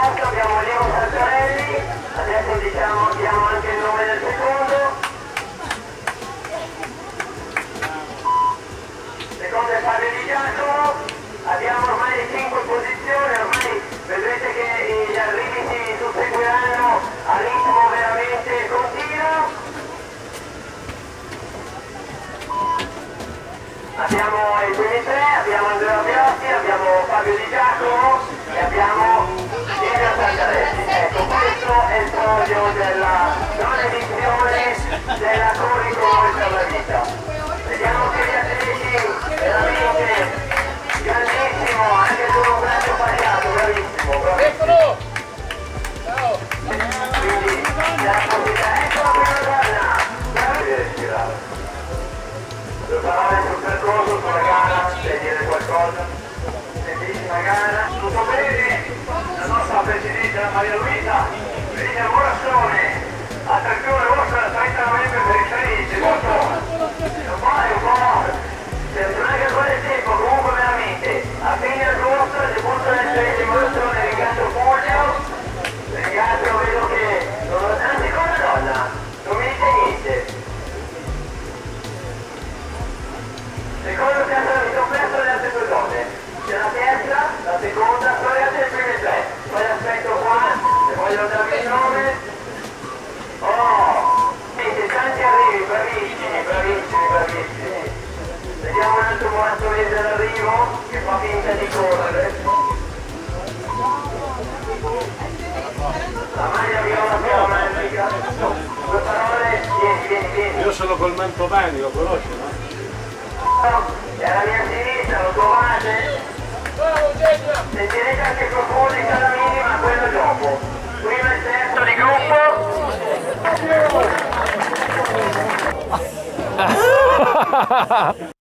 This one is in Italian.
posto abbiamo Leo Santarelli, adesso diamo anche il nome del secondo. Secondo è Fabio Di Giacomo, abbiamo ormai 5 posizioni, ormai vedrete che gli arrivi si susseguiranno a ritmo veramente continuo. Abbiamo i primi tre, abbiamo Andrea Biotti, abbiamo Fabio Di Giacomo e abbiamo Silvia Santarelli. Ecco, questo è il podio della non edizione della Corri con noi per la vita. Vediamo che gli atleti veramente grandissimo, anche con un braccio pagato, bravissimo, bravissimo. Quindi la possibilità, ecco la prima donna, deve respirare. Due parole sul percorso, sulla gara, devi dire qualcosa? Bellissima gara, tutto bene? La nostra Presidente, la Maria Luisa, Felicia Borassone, attrazione vostra il 30 novembre per il 13, giusto? Un po', non è che ancora il tempo, comunque veramente, a fine agosto, il debutto del 13 Borassone, ringrazio Fulvio, ringrazio, vedo che, anzi con la donna, non mi dice niente. Secondo piazza mi sono perso le altre due donne, c'è la terza, la seconda, poi le altre prime tre, poi aspetto qua, se voglio darvi il nome. Oh, siete tanti arrivi, bravissimi, bravissimi, bravissimi. Vediamo un altro moratolese all'arrivo che fa finta di correre. La maglia viola più romantica. Due parole, vieni. Io sono col Mantovani, lo conosci, no? E alla mia sinistra lo trovate? Sentirete anche qualcuno di cada minima, quello dopo. Prima il terzo di gruppo.